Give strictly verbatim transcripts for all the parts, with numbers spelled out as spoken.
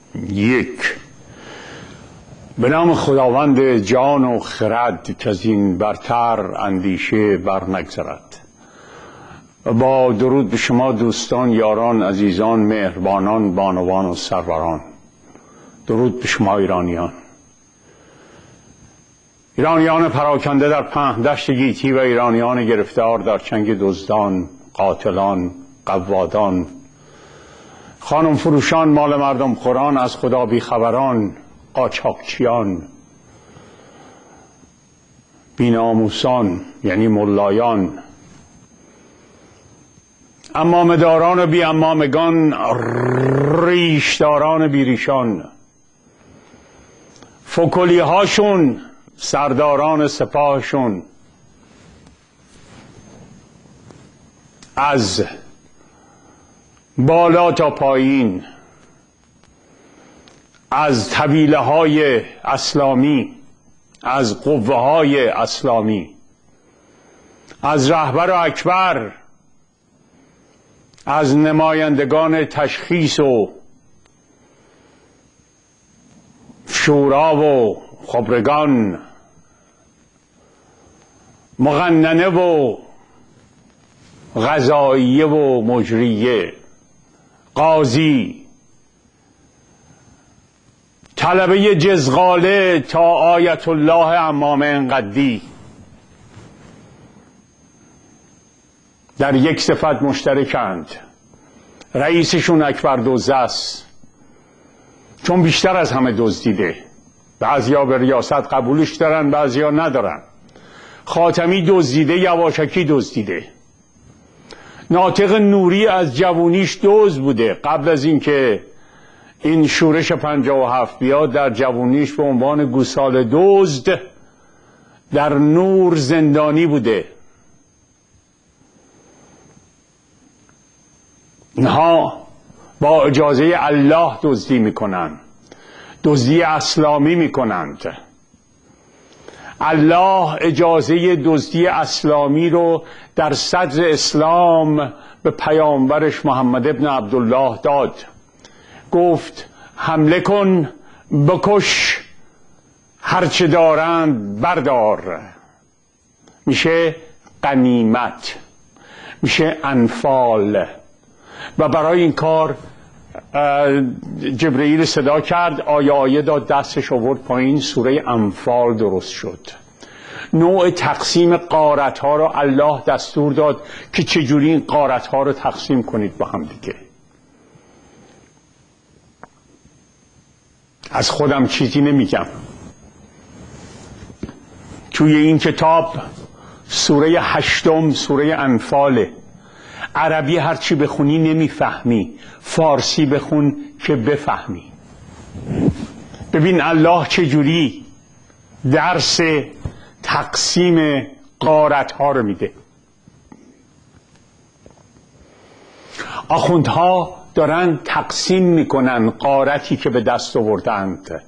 یک. به نام خداوند جان و خرد که از این برتر اندیشه بر نگذرد. با درود به شما دوستان، یاران، عزیزان، مهربانان، بانوان و سروران. درود به شما ایرانیان. ایرانیان پراکنده در پهن دشت گیتی و ایرانیان گرفتار در چنگ دزدان، قاتلان، قوادان، خانم فروشان، مال مردم خوران، از خدا بیخبران، قاچاقچیان، بی‌ناموسان یعنی ملایان، امامه‌داران و بی امامگان، ریشداران بیریشان، فکلی هاشون، سرداران سپاهشون، از بالا تا پایین، از طویله های اسلامی، از قوه های اسلامی، از رهبر و اکبر، از نمایندگان تشخیص و شورا و خبرگان، مقننه و قضاییه و مجریه، قاضی، طلبه جزغاله تا آیت الله عمامه انقدی، در یک صفت مشترکند. رئیسشون اکبر دزد است، چون بیشتر از همه دزدیده. بعضیا به ریاست قبولش دارن، بعضیا ندارن. خاتمی دزدیده، یواشکی دزدیده. ناطق نوری از جوونیش دزد بوده. قبل از اینکه این شورش پنجاه و هفت بیاد، در جوونیش به عنوان گوساله دزد در نور زندانی بوده. اینها با اجازه الله دزدی میکنند، دزدی اسلامی میکنند. الله اجازه دزدی اسلامی رو در صدر اسلام به پیامبرش محمد ابن عبدالله داد. گفت حمله کن، بکش، هرچه دارند بردار. میشه غنیمت، میشه انفال. و برای این کار جبرئیل صدا کرد، آیه آیه داد، دستش آورد پایین، سوره انفال درست شد. نوع تقسیم غارت ها رو الله دستور داد که چجوری این غارت ها رو تقسیم کنید با هم دیگه. از خودم چیزی نمیگم. توی این کتاب سوره هشتم سوره انفاله. عربی هرچی بخونی نمیفهمی، فارسی بخون که بفهمی. ببین الله چجوری درس تقسیم غارت ها رو میده. آخوندها دارن تقسیم میکنن غارتی که به دست آوردند.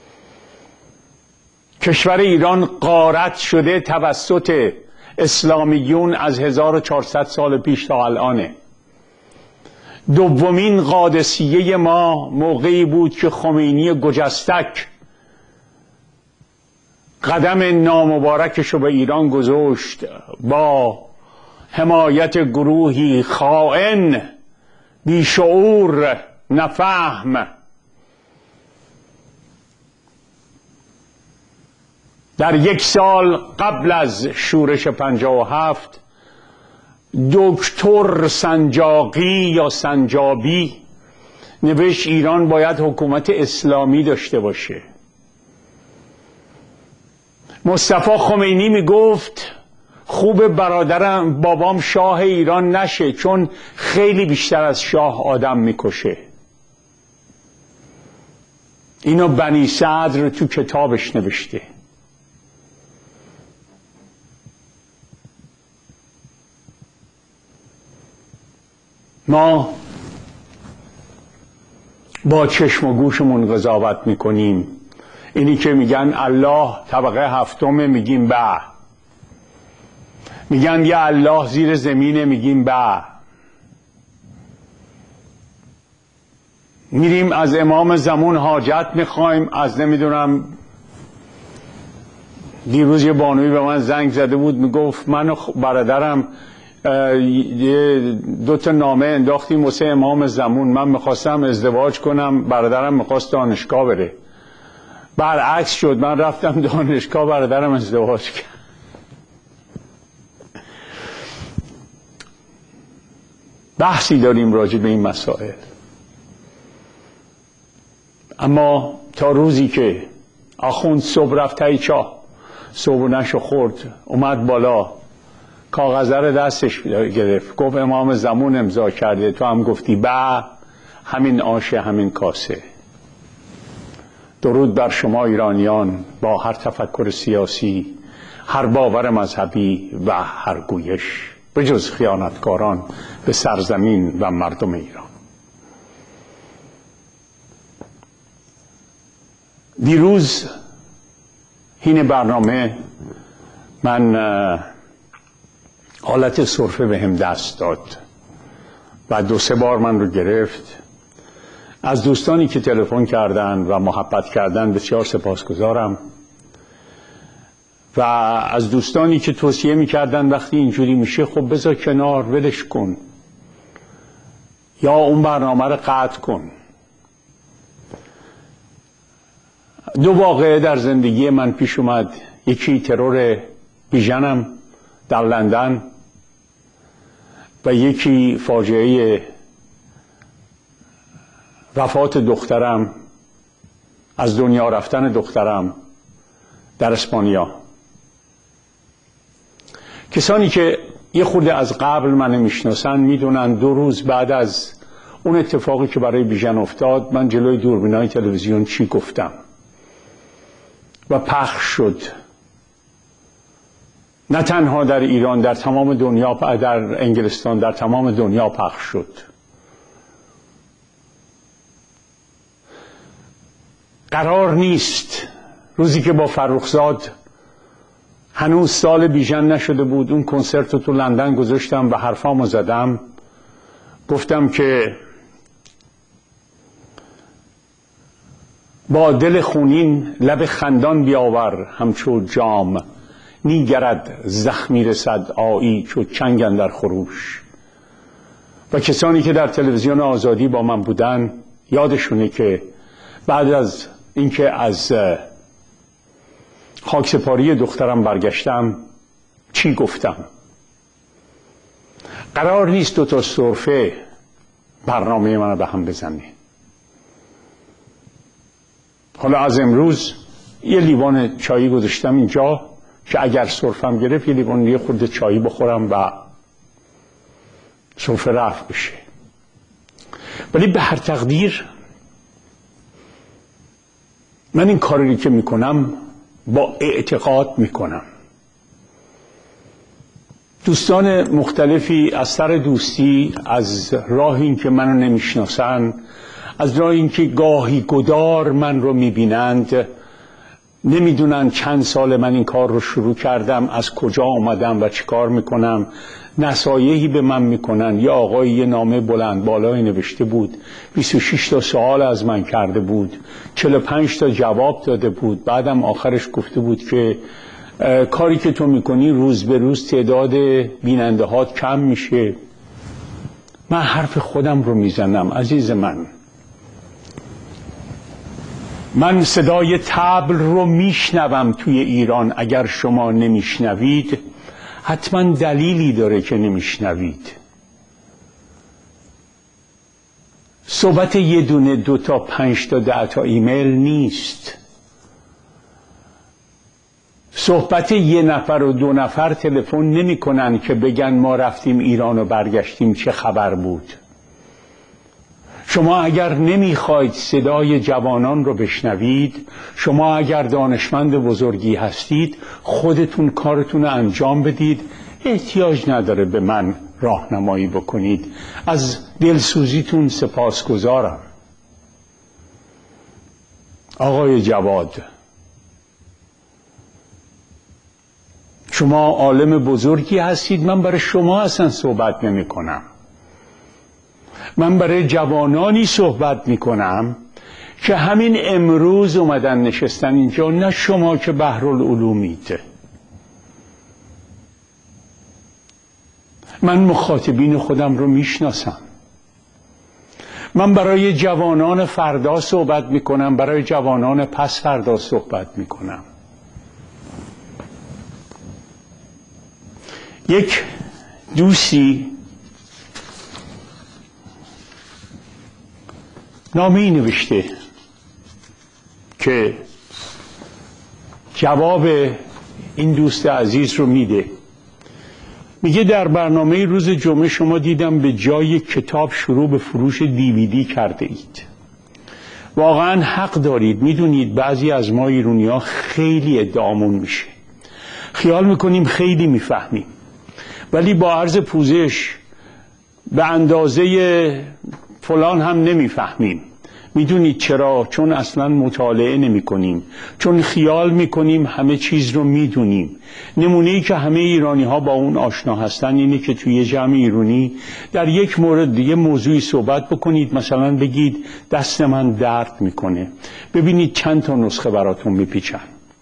کشور ایران غارت شده توسط اسلامیون از هزار و چهارصد سال پیش تا الانه. دومین قادسیه ما موقعی بود که خمینی گجستک قدم نامبارکشو به ایران گذاشت با حمایت گروهی خائن، بیشعور، نفهم. در یک سال قبل از شورش پنجاه و هفت دکتر سنجاقی یا سنجابی نوشت ایران باید حکومت اسلامی داشته باشه. مصطفی خمینی میگفت خوب برادرم بابام شاه ایران نشه، چون خیلی بیشتر از شاه آدم میکشه. اینو بنی صدر تو کتابش نوشته. ما با چشم و گوشمون قضاوت میکنیم. اینی که میگن الله طبقه هفتمه، میگیم به. میگن یا الله زیر زمینه، میگیم به. میریم از امام زمان حاجت میخوایم، از نمیدونم دیروز یه بانوی به من زنگ زده بود میگفت من و برادرم دو تا نامه انداختیم واسه امام زمان، من میخواستم ازدواج کنم، برادرم میخواست دانشگاه بره. برعکس شد، من رفتم دانشگاه، برادرم ازدواج کرد. بحثی داریم راجع به این مسائل، اما تا روزی که آخوند صبح رفت تای چاه، صبح نشو خورد، اومد بالا، کاغذه رو دستش گرفت، گفت امام زمان امضا کرده، تو هم گفتی به، همین آشه همین کاسه. درود بر شما ایرانیان با هر تفکر سیاسی، هر باور مذهبی و هر گویش، به جز خیانتکاران به سرزمین و مردم ایران. دیروز این برنامه من حالت سرفه به هم دست داد و دو سه بار من رو گرفت. از دوستانی که تلفن کردن و محبت کردن بسیار سپاسگزارم، و از دوستانی که توصیه میکردن وقتی اینجوری میشه خب بذار کنار، ولش کن، یا اون برنامه رو قطع کن. دو واقعه در زندگی من پیش اومد، یکی ترور بیژنم در لندن و یکی فاجعه وفات دخترم، از دنیا رفتن دخترم در اسپانیا. کسانی که یه خورده از قبل من میشناسن میدونن دو روز بعد از اون اتفاقی که برای بیژن افتاد من جلوی دوربینای تلویزیون چی گفتم و پخش شد، نه تنها در ایران، در تمام دنیا، در انگلستان، در تمام دنیا پخش شد. قرار نیست روزی که با فرخزاد هنوز سال بیژن نشده بود اون کنسرت رو تو لندن گذاشتم و حرفامو زدم، گفتم که با دل خونین لب خندان بیاور همچو جام، نیگرد زخمی رسد آیی چو چنگ اندر خروش. و کسانی که در تلویزیون آزادی با من بودن یادشونه که بعد از اینکه از خاکسپاری دخترم برگشتم چی گفتم. قرار نیست دو تا سرفه برنامه من رو به هم بزنه. حالا از امروز یه لیوان چایی گذاشتم اینجا که اگر سرفم گرفت یه لیوان یه خورده چایی بخورم و سرفه رفت بشه. ولی به هر تقدیر من این کاری که میکنم با اعتقاد میکنم. دوستان مختلفی از سر دوستی، از راه این که منو نمیشناسن، از راه این که گاهی گدار من رو میبینند، نمیدونن چند سال من این کار رو شروع کردم، از کجا آمدم و چی کار میکنم، نصایحی به من میکنن. یه آقای یه نامه بلند بالایی نوشته بود، بیست و شش تا سوال از من کرده بود، چهل و پنج تا جواب داده بود، بعدم آخرش گفته بود که کاری که تو میکنی روز به روز تعداد بیننده هات کم میشه. من حرف خودم رو میزنم عزیز من. من صدای طبل رو میشنوم توی ایران. اگر شما نمیشنوید حتما دلیلی داره که نمیشنوید. صحبت یه دونه دو تا پنج تا ده تا ایمیل نیست. صحبت یه نفر و دو نفر تلفن نمی کنن که بگن ما رفتیم ایران و برگشتیم چه خبر بود. شما اگر نمیخواید صدای جوانان رو بشنوید، شما اگر دانشمند بزرگی هستید، خودتون کارتون رو انجام بدید. احتیاج نداره به من راهنمایی بکنید. از دلسوزیتون سپاسگزارم. آقای جواد، شما عالم بزرگی هستید، من برای شما اصلا صحبت نمی کنم. من برای جوانانی صحبت میکنم که همین امروز اومدن نشستن اینجا، نه شما که بحرالعلومید. من مخاطبین خودم رو میشناسم. من برای جوانان فردا صحبت میکنم، برای جوانان پس فردا صحبت میکنم. یک دوستی نامه‌ای نوشته که جواب این دوست عزیز رو میده. میگه در برنامه روز جمعه شما دیدم به جای کتاب شروع به فروش دیویدی کرده اید. واقعا حق دارید. میدونید بعضی از ما ایرونی‌ها خیلی ادعامون میشه، خیال میکنیم خیلی میفهمیم، ولی با عرض پوزش به اندازه فلان هم نمیفهمیم. میدونید چرا؟ چون اصلا مطالعه نمی کنیم، چون خیال میکنیم همه چیز رو میدونیم. نمونه‌ای که همه ایرانی ها با اون آشنا هستن اینه که توی یه جمع ایرانی در یک مورد دیگه موضوعی صحبت بکنید، مثلا بگید دست من درد میکنه، ببینید چند تا نسخه براتون میپیچن.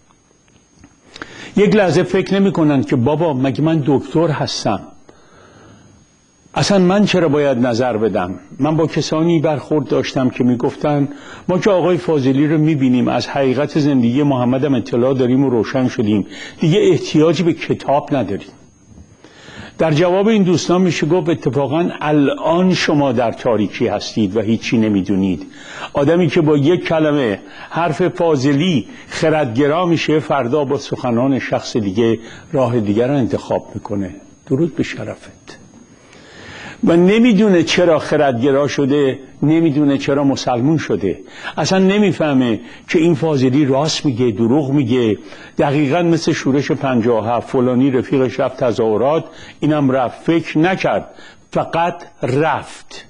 یک لحظه فکر نمی کنن که بابا مگه من دکتر هستم، اصلا من چرا باید نظر بدم؟ من با کسانی برخورد داشتم که میگفتن ما که آقای فاضلی رو میبینیم، از حقیقت زندگی محمد هم اطلاع داریم و روشن شدیم، دیگه احتیاجی به کتاب نداریم. در جواب این دوستان میشه گفت اتفاقا الان شما در تاریکی هستید و هیچی نمیدونید. آدمی که با یک کلمه حرف فاضلی خردگرا میشه، فردا با سخنان شخص دیگه راه دیگر رو انتخاب میکنه. درود به شرفت. و نمیدونه چرا خردگرا شده، نمیدونه چرا مسلمون شده، اصلا نمیفهمه که این فاضلی راست میگه دروغ میگه. دقیقا مثل شورش پنجاه و هفت، فلانی رفیقش رفت تظاهرات، اینم رفت، فکر نکرد، فقط رفت.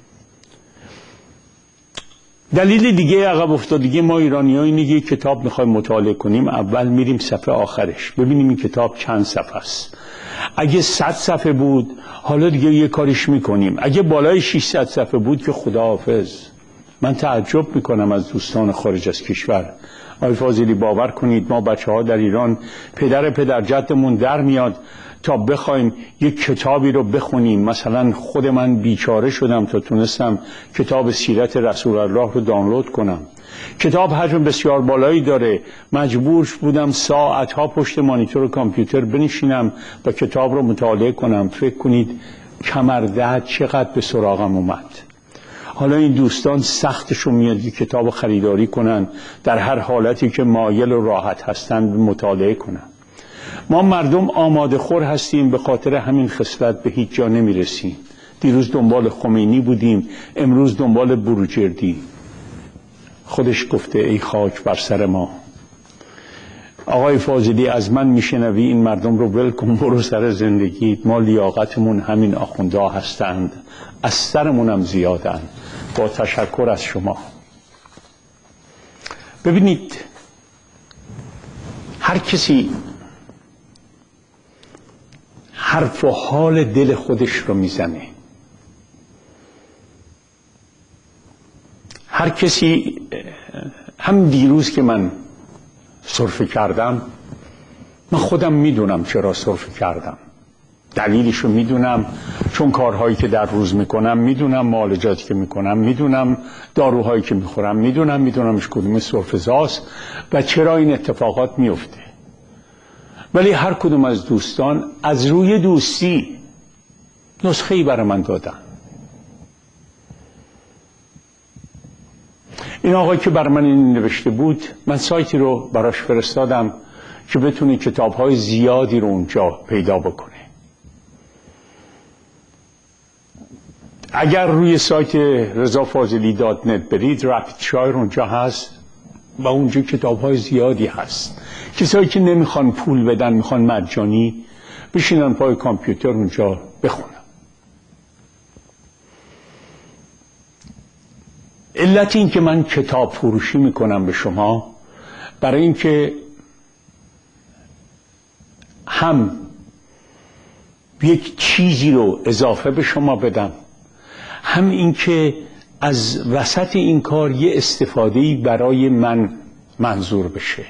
دلیل دیگه عقب افتادگی ما ایرانی‌ها اینه که کتاب میخوایم مطالعه کنیم، اول میریم صفحه آخرش ببینیم این کتاب چند صفحه است. اگه صد صفحه بود حالا دیگه یه کاریش میکنیم، اگه بالای ششصد صفحه بود که خداحافظ. من تعجب میکنم از دوستان خارج از کشور. آقای فاضلی باور کنید ما بچه ها در ایران پدر پدر جدمون در میاد تا بخوایم یک کتابی رو بخونیم. مثلا خود من بیچاره شدم تا تونستم کتاب سیرت رسول الله رو دانلود کنم. کتاب حجم بسیار بالایی داره، مجبور بودم ساعتها پشت مانیتور کامپیوتر بنشینم و کتاب رو مطالعه کنم. فکر کنید کمردرد چقدر به سراغم اومد. حالا این دوستان سختشون میاد یک کتاب خریداری کنن، در هر حالتی که مایل و راحت هستن مطالعه کنن. ما مردم آماده خور هستیم، به خاطر همین خصلت به هیچ جا نمیرسیم. دیروز دنبال خمینی بودیم، امروز دنبال بروجردی. خودش گفته ای خاک بر سر ما. آقای فاضلی از من میشنوی این مردم رو ول کن، برو سر زندگی. ما لیاقتمون همین آخوندا هستند، از سرمون هم زیادن. با تشکر از شما. ببینید هر کسی حرف و حال دل خودش رو میزنه. هر کسی، هم دیروز که من سرفه کردم، من خودم میدونم چرا سرفه کردم، دلیلشو میدونم، چون کارهایی که در روز میکنم میدونم، معالجاتی که میکنم میدونم، داروهایی که میخورم میدونم، میدونمش کدوم سرفه‌زاست و چرا این اتفاقات میفته. ولی هر کدوم از دوستان از روی دوستی نسخه‌ای برای من دادن. این آقای که برای من این نوشته بود، من سایتی رو براش فرستادم که بتونه کتاب‌های زیادی رو اونجا پیدا بکنه. اگر روی سایت رضا فاضلی دات نت برید، رپید شایر اونجا هست و اونجا کتاب‌های زیادی هست. کسایی که نمیخوان پول بدن، میخوان مجانی، بشینن پای کامپیوتر اونجا بخونن. علت این که من کتاب فروشی میکنم به شما، برای اینکه هم یک چیزی رو اضافه به شما بدم، هم این که از وسط این کار یه استفاده‌ای برای من منظور بشه.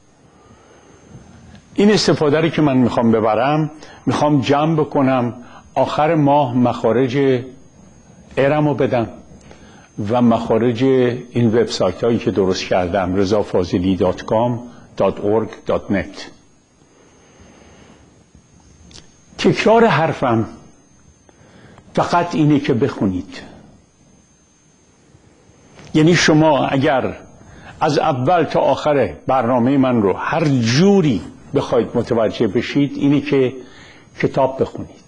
این استفاده رو که من میخوام ببرم، میخوام جمع بکنم، آخر ماه مخارج ارم رو بدم و مخارج این وبسایت هایی که درست کردم، رضا فاضلی دات کام دات اورگ دات نت. تکرار حرفم فقط اینه که بخونید. یعنی شما اگر از اول تا آخر برنامه من رو هر جوری بخواید متوجه بشید، اینه که کتاب بخونید.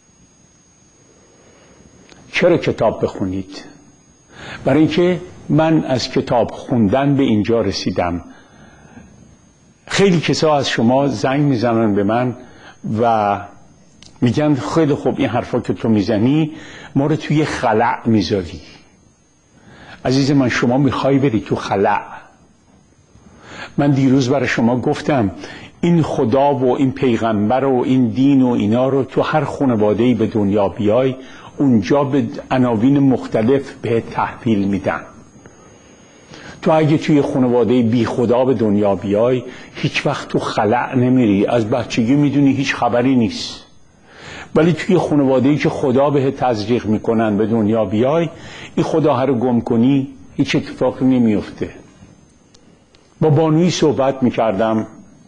چرا کتاب بخونید؟ برای اینکه من از کتاب خوندن به اینجا رسیدم. خیلی کسا از شما زنگ میزنن به من و میگن خیلی خوب این حرفا که تو میزنی ما رو توی خلأ میذاری. عزیز من، شما میخوای بری تو خلأ؟ من دیروز برای شما گفتم این خدا و این پیغمبر و این دین و اینا رو تو هر خانواده‌ای به دنیا بیای، اونجا به عناوین مختلف به تحویل میدن. تو اگه توی خانواده بی خدا به دنیا بیای، هیچ وقت تو خلأ نمیری، از بچگی میدونی هیچ خبری نیست. ولی توی خانواده‌ای که خدا به تزریق میکنن به دنیا بیای، این خدا هر رو گم کنی هیچ اتفاقی نمیفته. با بانویی صحبت میکردم،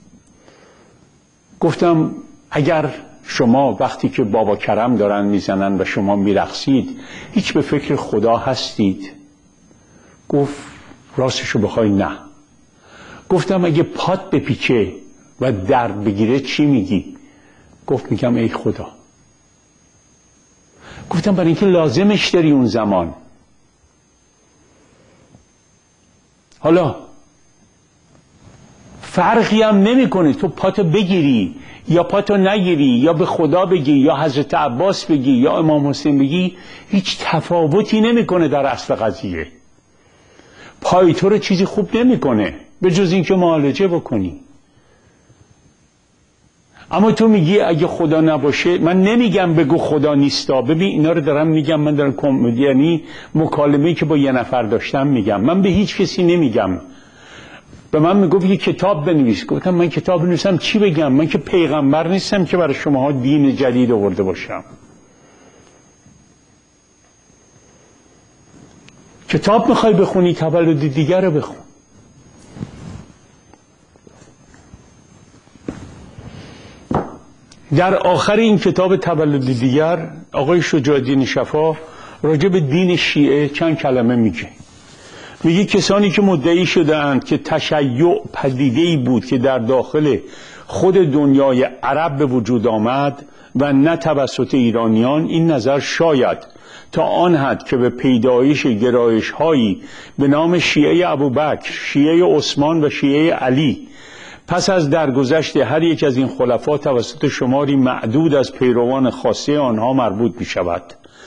گفتم اگر شما وقتی که بابا کرم دارن میزنن و شما میرقصید هیچ به فکر خدا هستید؟ گفت راستشو بخوای نه. گفتم اگه پات بپیچه و درد بگیره چی میگی؟ گفت میگم ای خدا. گفتم برای اینکه لازمش داری اون زمان. حالا فرقی هم نمیکنه تو پاتو بگیری یا پاتو نگیری، یا به خدا بگی یا حضرت عباس بگی یا امام حسین بگی، هیچ تفاوتی نمیکنه در اصل قضیه. پای تو رو چیزی خوب نمیکنه به جز اینکه معالجه بکنی. اما تو میگی اگه خدا نباشه، من نمیگم بگو خدا نیستا. ببین اینا رو دارم میگم، من دارم کمدی یعنی مکالمه‌ای که با یه نفر داشتم میگم، من به هیچ کسی نمیگم. به من میگفت یه کتاب بنویس. گفتم من کتاب بنویسم چی بگم؟ من که پیغمبر نیستم که برای شماها دین جدید آورده باشم. کتاب میخوای بخونی، تولد دیگر رو بخون. در آخر این کتاب تولد دیگر آقای شجاع الدین شفا راجع به دین شیعه چند کلمه میگه. میگه کسانی که مدعی شده‌اند که تشیع پدیده‌ای بود که در داخل خود دنیای عرب به وجود آمد و نه توسط ایرانیان، این نظر شاید تا آن حد که به پیدایش گرایش‌هایی به نام شیعه ابوبکر، شیعه عثمان و شیعه علی پس از درگذشت هر یک از این خلفا توسط شماری معدود از پیروان خاصه آنها مربوط می شود.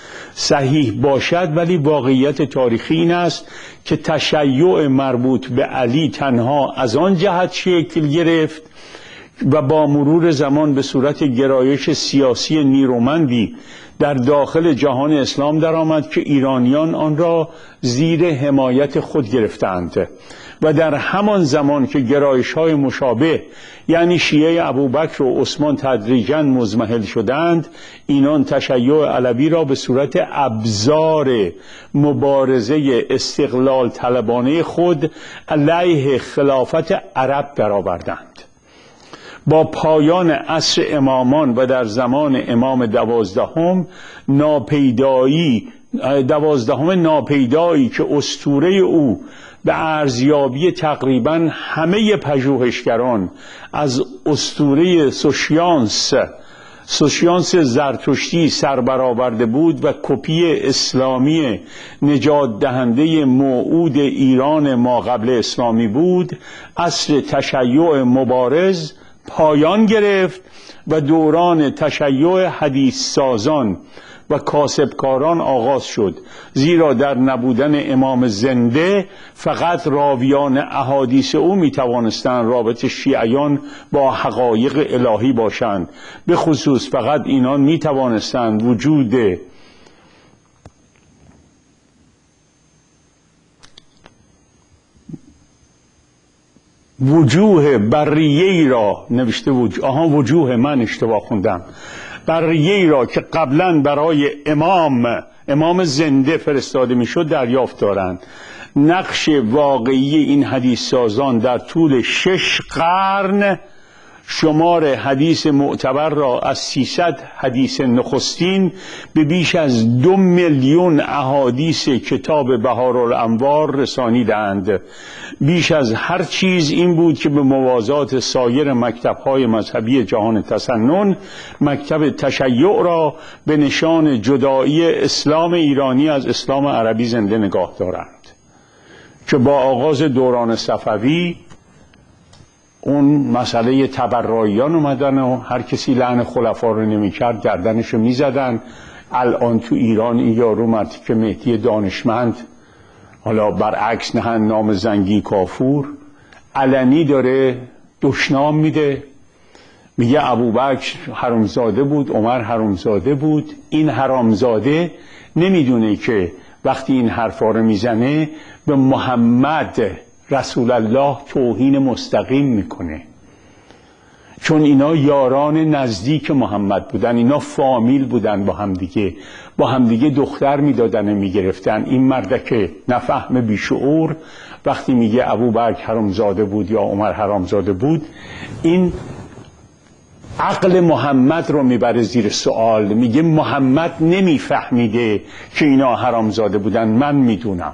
صحیح باشد، ولی واقعیت تاریخی این است که تشیع مربوط به علی تنها از آن جهت شکل گرفت و با مرور زمان به صورت گرایش سیاسی نیرومندی در داخل جهان اسلام درآمد که ایرانیان آن را زیر حمایت خود گرفتند و در همان زمان که گرایش‌های مشابه یعنی شیعه ابوبکر و عثمان تدریجاً مضمحل شدند، اینان تشیع علوی را به صورت ابزار مبارزه استقلال طلبانه خود علیه خلافت عرب درآوردند. با پایان عصر امامان و در زمان امام دوازدهم ناپیدایی دوازدهم ناپیدایی که اسطوره او به ارزیابی تقریباً همه پژوهشگران از اسطوره سوشیانس سوشیانس زرتشتی سربرآورده بود و کپی اسلامی نجات دهنده موعود ایران ما قبل اسلامی بود، عصر تشیع مبارز پایان گرفت و دوران تشیع حدیث سازان و کاسبکاران آغاز شد، زیرا در نبودن امام زنده فقط راویان احادیث او می توانستند رابط شیعیان با حقایق الهی باشند. به خصوص فقط اینان می توانستند وجود وجوه بریه‌ای را نوشته وجوه آها وجوه من اشتباه خوندم بریه‌ای را که قبلا برای امام امام زنده فرستاده میشد دریافت دارند. نقش واقعی این حدیث سازان در طول شش قرن شمار حدیث معتبر را از سیصد حدیث نخستین به بیش از دو میلیون احادیث کتاب بهارالانوار رسانیدند. بیش از هر چیز این بود که به موازات سایر مکتب‌های مذهبی جهان تسنن مکتب تشیع را به نشان جدایی اسلام ایرانی از اسلام عربی زنده نگاه دارند که با آغاز دوران صفوی اون مسئله تبراییان اومدن و هر کسی لعن خلفا رو نمی کرد گردنش رو می زدن. الان تو ایران این یارو مرتی که مهدی دانشمند حالا برعکس نهن نام زنگی کافور علنی داره دشنام میده، میگه ابوبکر حرامزاده بود، عمر حرامزاده بود. این حرامزاده نمیدونه که وقتی این حرفا رو میزنه به محمد رسول الله توهین مستقیم میکنه، چون اینا یاران نزدیک محمد بودن، اینا فامیل بودن، با همدیگه با همدیگه دختر میدادن میگرفتن. این مردک نفهم بیشعور وقتی میگه ابوبکر حرامزاده بود یا عمر حرامزاده بود، این عقل محمد رو میبره زیر سوال. میگه محمد نمیفهمیده که اینا حرامزاده بودن، من میدونم.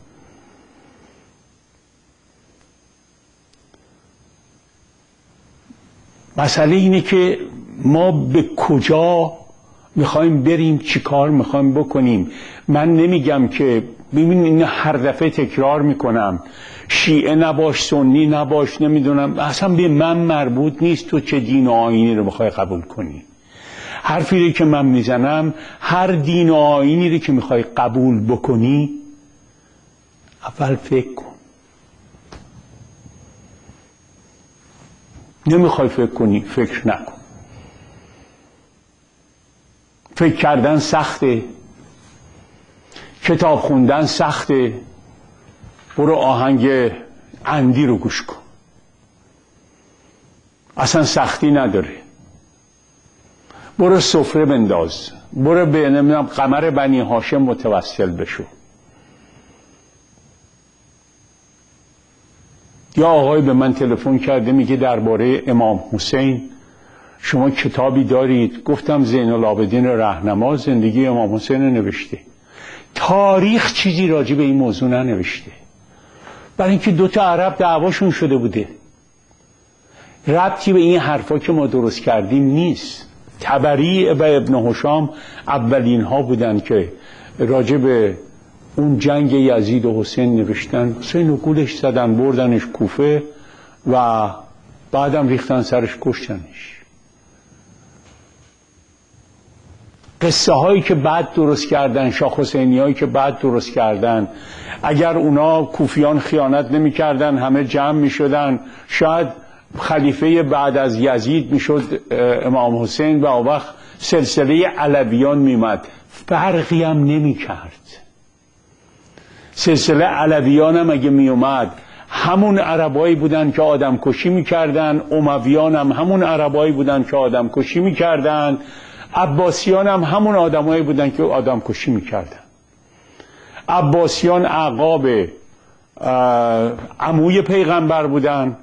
مسئله اینه که ما به کجا میخوایم بریم، چی کار میخوایم بکنیم. من نمیگم که ببین این هر دفعه تکرار میکنم شیعه نباش، سنی نباش، نمیدونم، اصلا به من مربوط نیست تو چه دین و آیینی رو میخوای قبول کنی. حرفی رو که من میزنم هر دین و آیینی رو که میخوای قبول بکنی اول فکر کن. نمیخوای فکر کنی فکر نکن. فکر کردن سخته، کتاب خوندن سخته، برو آهنگ اندی رو گوش کن، اصلا سختی نداره. برو سفره بنداز، برو به نمیدونم قمر بنی هاشم متوسل بشو. یا آقای به من تلفن کرده میگه درباره امام حسین شما کتابی دارید؟ گفتم زین العابدین رهنما زندگی امام حسین نوشته، تاریخ چیزی راجع به این موضوع ننوشته، برای اینکه دوتا عرب دعواشون شده بوده، ربطی به این حرفا که ما درست کردیم نیست. طبری و ابن هشام اولین ها بودن که راجع به اون جنگ یزید و حسین نوشتن. حسین رو گولش زدن، بردنش کوفه و بعدم ریختن سرش، کشتنش. قصه هایی که بعد درست کردن، شاه حسینی هایی که بعد درست کردن، اگر اونا کوفیان خیانت نمی کردن همه جمع می شدن، شاید خلیفه بعد از یزید می شد امام حسین و اون وقت سلسله علویان می مد. فرقی هم نمی کرد. سلسله علویان هم اگه می اومد همون عربایی بودن که آدم کشی می کردن، امویان هم همون عربایی بودن که آدم کشی می کردن، عباسیان هم همون آدمایی بودن که آدم کشی می کردن. عباسیان اعقاب عموی پیغمبر بودن،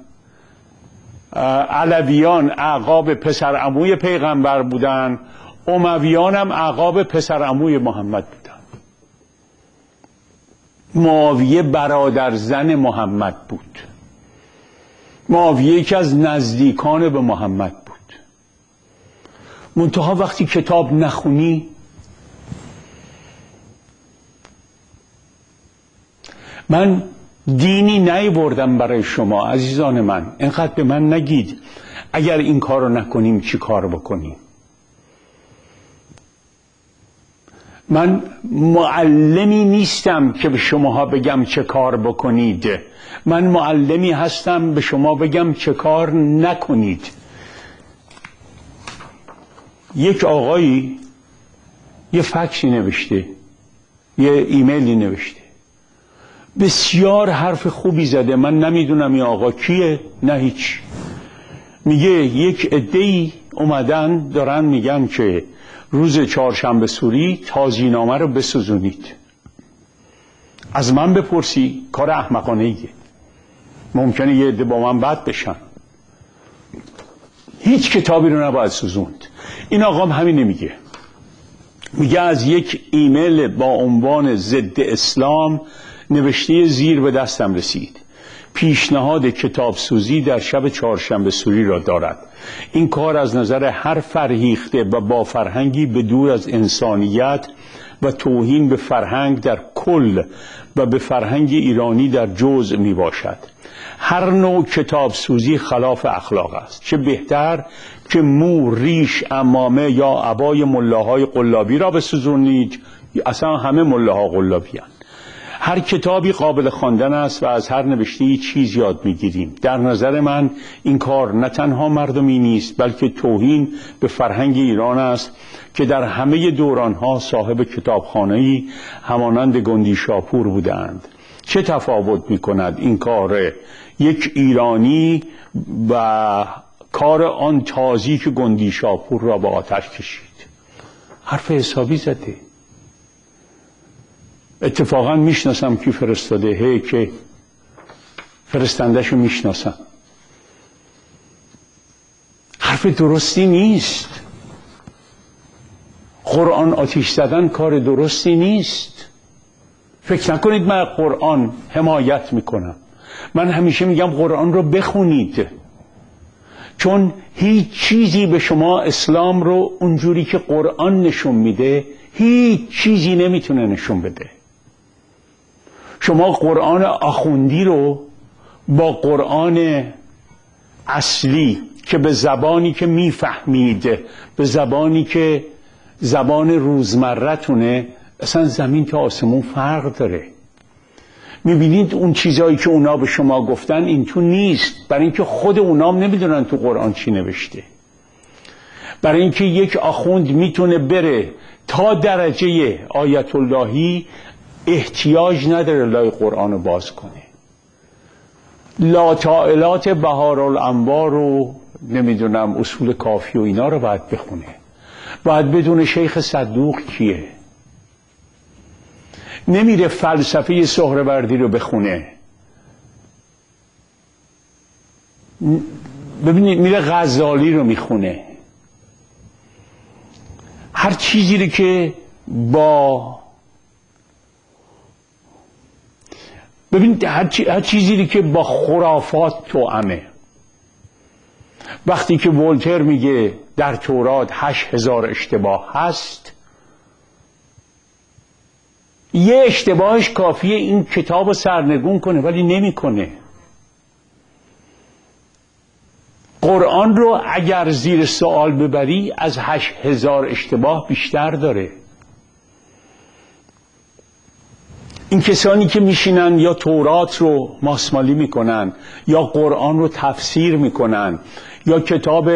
علویان اعقاب پسر عموی پیغمبر بودن، امویان هم اعقاب پسر عموی محمد بودن. معاویه برادر زن محمد بود. معاویه یکی از نزدیکان به محمد بود. منتها وقتی کتاب نخونی من دینی نیاوردم برای شما عزیزان من. اینقدر به من نگید اگر این کار رو نکنیم چی کار بکنیم. من معلمی نیستم که به شماها بگم چه کار بکنید. من معلمی هستم به شما بگم چه کار نکنید. یک آقایی یه فکسی نوشته، یه ایمیلی نوشته، بسیار حرف خوبی زده. من نمیدونم این آقا کیه، نه هیچ. میگه یک عده‌ای اومدن دارن میگن که روز چهارشنبه سوری تازی‌نامه رو بسوزونید. از من بپرسی کار احمقانه ایه. ممکنه یه عده با من بد بشن. هیچ کتابی رو نباید سوزوند. این آقا هم همین نمیگه. میگه از یک ایمیل با عنوان ضد اسلام نوشته زیر به دستم رسید. پیشنهاد کتاب سوزی در شب چهارشنبه سوری را دارد. این کار از نظر هر فرهیخته و با فرهنگی به دور از انسانیت و توهین به فرهنگ در کل و به فرهنگ ایرانی در جزء می باشد. هر نوع کتاب سوزی خلاف اخلاق است. چه بهتر که مو، ریش، عمامه یا عبای ملاهای قلابی را بسوزونید. اصلا همه ملاها قلابی هستند. هر کتابی قابل خواندن است و از هر نوشته‌ای چیز یاد می‌گیریم. در نظر من این کار نه تنها مردمی نیست بلکه توهین به فرهنگ ایران است که در همه دوران‌ها صاحب کتابخانه‌ای همانند گندی شاپور بودند. چه تفاوت می‌کند این کار یک ایرانی و کار آن تازی که گندی شاپور را به آتش کشید؟ حرف حسابی زده. اتفاقا میشناسم کی فرستاده، هی که فرستندهشو میشناسم. حرف درستی نیست. قرآن آتیش زدن کار درستی نیست. فکر نکنید من قرآن حمایت میکنم. من همیشه میگم قرآن رو بخونید، چون هیچ چیزی به شما اسلام رو اونجوری که قرآن نشون میده هیچ چیزی نمیتونه نشون بده. شما قرآن آخوندی رو با قرآن اصلی که به زبانی که میفهمید، به زبانی که زبان روزمره تونه، اصلا زمین تا آسمون فرق داره. میبینید اون چیزایی که اونا به شما گفتن این تو نیست، برای اینکه خود اونام نمیدونن تو قرآن چی نوشته. برای اینکه یک آخوند میتونه بره تا درجه آیت اللهی، احتیاج نداره لای قرآن رو باز کنه. لاطائلات بهارالانوار رو نمیدونم اصول کافی و اینا رو باید بخونه. باید بدون شیخ صدوق کیه. نمیره فلسفه سهروردی رو بخونه. ببینید میره غزالی رو میخونه. هر چیزی رو که با ببینید هر, چی... هر چیزی که با خرافات توأمه. وقتی که ولتر میگه در تورات هشت هزار اشتباه هست، یه اشتباهش کافیه این کتاب رو سرنگون کنه، ولی نمیکنه. قرآن رو اگر زیر سوال ببری از هشت هزار اشتباه بیشتر داره. این کسانی که میشینن یا تورات رو ماسمالی میکنن یا قرآن رو تفسیر میکنن یا کتاب،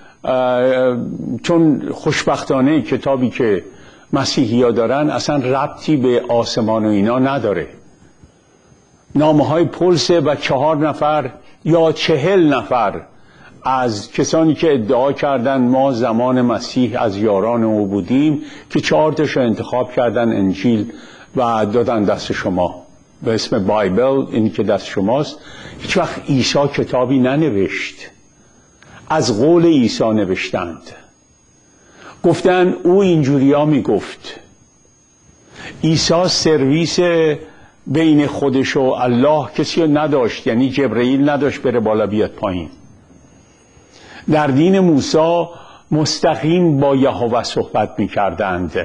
چون خوشبختانه کتابی که مسیحی ها دارن اصلا ربطی به آسمان و اینا نداره. نامه های پلسه و چهار نفر یا چهل نفر از کسانی که ادعا کردن ما زمان مسیح از یاران او بودیم که چهار تاش انتخاب کردن انجیل و دادن دست شما به اسم بایبل، این که دست شماست. هیچ وقت عیسی کتابی ننوشت، از قول عیسی نوشتند. گفتن او اینجوری ها می گفت. عیسی سرویس بین خودش و الله کسی نداشت، یعنی جبرئیل نداشت بره بالا بیاد پایین. در دین موسی مستقیم با یهوه صحبت می کردند.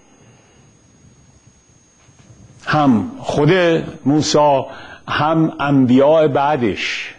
هم خود موسی هم انبیاء بعدش.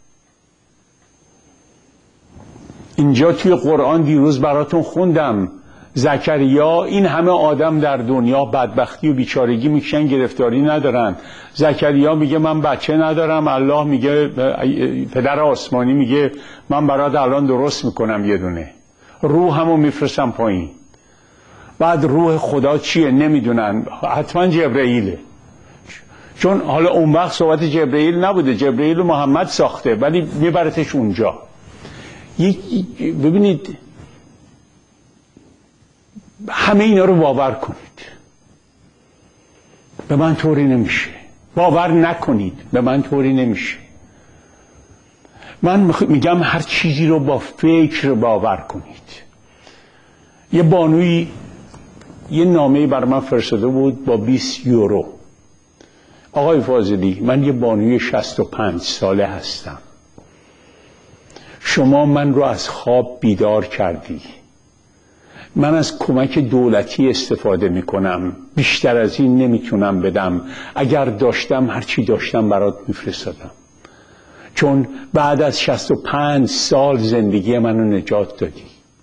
اینجا توی قرآن دیروز براتون خوندم زکریا، این همه آدم در دنیا بدبختی و بیچارگی میکشن، گرفتاری ندارن. زکریا میگه من بچه ندارم، الله میگه، پدر آسمانی میگه من برات الان درست میکنم یه دونه، روحمو میفرستم پایین. بعد روح خدا چیه نمیدونن، حتما جبرئیله. چون حالا اون وقت صحبت جبرئیل نبوده، جبرئیل رو محمد ساخته ولی میبرتش اونجا. ببینید همه اینا رو باور کنید، به من طوری نمیشه. باور نکنید، به من طوری نمیشه. من میگم هر چیزی رو با فکر باور کنید. یه بانوی یه نامه بر من فرستاده بود با بیست یورو. آقای فاضلی، من یه بانوی شصت و پنج ساله هستم، شما من رو از خواب بیدار کردی، من از کمک دولتی استفاده میکنم، بیشتر از این نمیتونم بدم، اگر داشتم هرچی داشتم برات میفرستادم، چون بعد از شصت و پنج سال زندگی منو نجات دادی.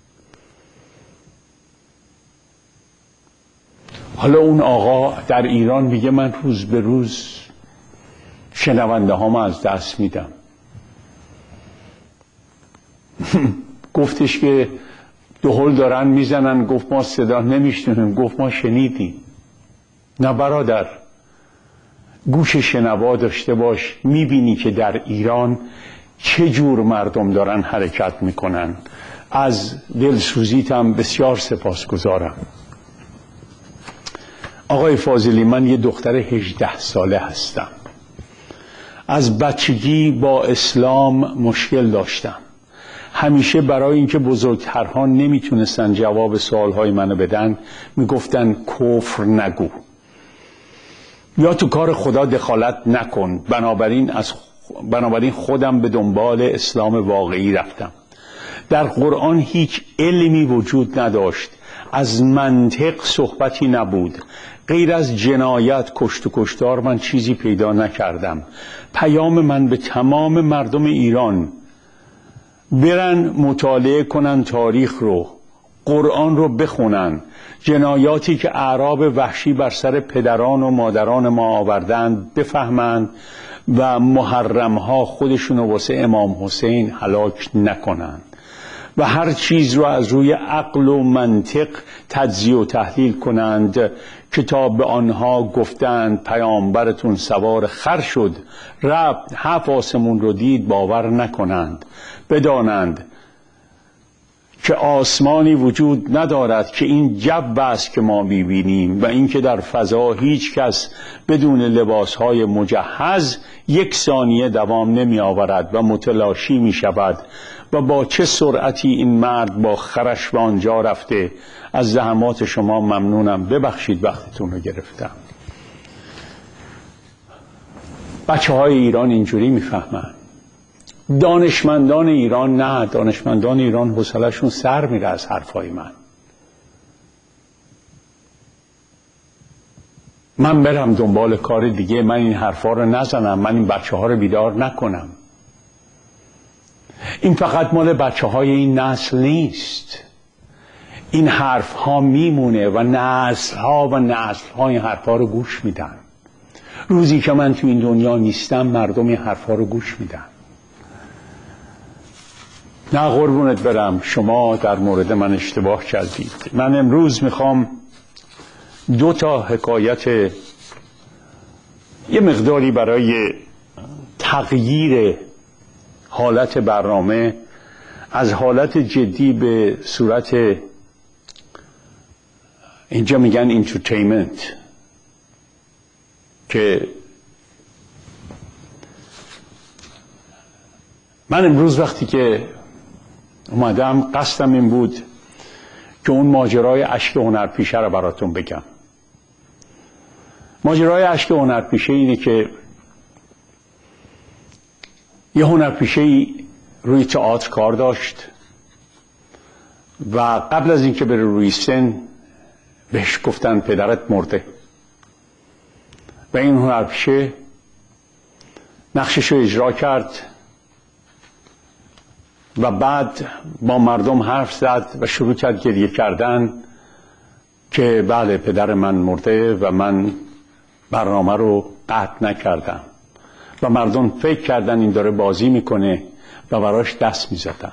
حالا اون آقا در ایران میگه من روز به روز شنونده هامو از دست میدم. گفتش که دهل دارن میزنن، گفت ما صدا نمیشنویم، گفت ما شنیدیم. نه برادر، گوش شنوا داشته باش، میبینی که در ایران چه جور مردم دارن حرکت میکنن. از دلسوزیتم بسیار سپاسگزارم. آقای فاضلی، من یه دختر هجده ساله هستم. از بچگی با اسلام مشکل داشتم. همیشه برای اینکه بزرگترها نمیتونستن جواب سوالهای منو بدن میگفتن کفر نگو یا تو کار خدا دخالت نکن. بنابراین از بنابراین خودم به دنبال اسلام واقعی رفتم. در قرآن هیچ علمی وجود نداشت، از منطق صحبتی نبود، غیر از جنایت، کشت و کشتار من چیزی پیدا نکردم. پیام من به تمام مردم ایران، برن مطالعه کنن تاریخ رو، قرآن رو بخونن، جنایاتی که اعراب وحشی بر سر پدران و مادران ما آوردند بفهمند و محرمها خودشون رو واسه امام حسین هلاک نکنند و هر چیز رو از روی عقل و منطق تجزیه و تحلیل کنند. کتاب به آنها گفتند پیامبرتون سوار خر شد، رفت هفت آسمون رو دید، باور نکنند. بدانند که آسمانی وجود ندارد که این جو است که ما میبینیم و اینکه در فضا هیچ کس بدون لباسهای مجهز یک ثانیه دوام نمی آورد و متلاشی می شود و با چه سرعتی این مرد با خرش به آنجا رفته. از زحمات شما ممنونم، ببخشید وقتتون رو گرفتم. بچه های ایران اینجوری میفهمن. دانشمندان ایران نه، دانشمندان ایران حوصله‌شون سر میره از حرفای من. من برم دنبال کار دیگه، من این حرفا رو نزنم، من این بچه ها رو بیدار نکنم. این فقط مال بچه های این نسل نیست، این حرف ها میمونه و نسل ها و نسل ها این حرف ها رو گوش میدن. روزی که من تو این دنیا نیستم مردم این حرف ها رو گوش میدن. نه قربونت برم، شما در مورد من اشتباه کردید. من امروز میخوام دو تا حکایت یه مقداری برای تغییر حالت برنامه از حالت جدی به صورت، اینجا میگن انترتینمنت، که من امروز وقتی که اومدم قصدم این بود که اون ماجرای اشک هنرپیشه رو براتون بگم. ماجرای اشک هنرپیشه اینه که یه هنرپیشه روی تئاتر کار داشت و قبل از اینکه بره روی سن بهش گفتن پدرت مرده و این هنرپیشه نقشش رو اجرا کرد و بعد با مردم حرف زد و شروع کرد گریه کردن که بله پدر من مرده و من برنامه رو قطع نکردم و مردم فکر کردن این داره بازی میکنه و براش دست میزدن.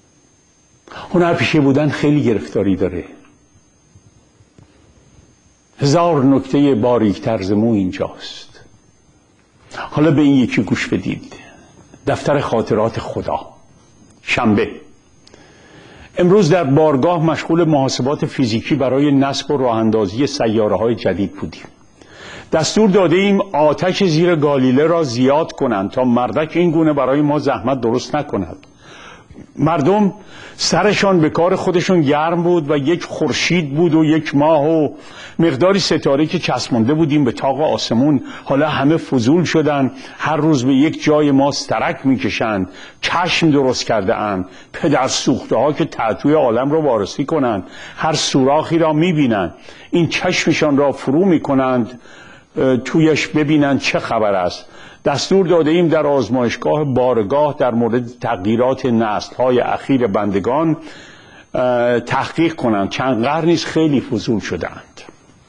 هنرپیشه بودن خیلی گرفتاری داره. هزار نکته باریک‌تر ز مو اینجاست. حالا به این یکی گوش بدید. دفتر خاطرات خدا. شنبه. امروز در بارگاه مشغول محاسبات فیزیکی برای نصب و راه‌اندازی سیاره‌های جدید بودیم. دستور داده ایم آتش زیر گالیله را زیاد کنند تا مردک این گونه برای ما زحمت درست نکند. مردم سرشان به کار خودشون گرم بود و یک خورشید بود و یک ماه و مقداری ستاره که چسبانده بودیم به طاق آسمون. حالا همه فضول شدن، هر روز به یک جای ما سرک میکشند، چشم درست کرده اند، پدر سوخته ها که تعطوی عالم را وارسی کنند، هر سوراخی را میبینند، این چشمشان را فرو میکنند تویش ببینند چه خبر است. دستور داده ایم در آزمایشگاه بارگاه در مورد تغییرات نسل‌های اخیر بندگان تحقیق کنند. چند قرنی است خیلی فضول شدند.